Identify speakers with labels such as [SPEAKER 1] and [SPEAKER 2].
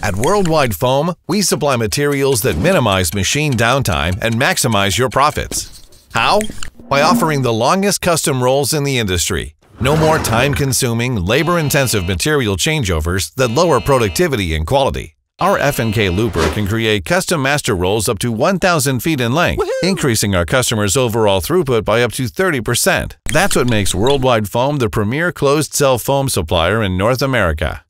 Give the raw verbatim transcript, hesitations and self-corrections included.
[SPEAKER 1] At Worldwide Foam, we supply materials that minimize machine downtime and maximize your profits. How? By offering the longest custom rolls in the industry. No more time-consuming, labor-intensive material changeovers that lower productivity and quality. Our F and K looper can create custom master rolls up to one thousand feet in length, increasing our customers' overall throughput by up to thirty percent. That's what makes Worldwide Foam the premier closed-cell foam supplier in North America.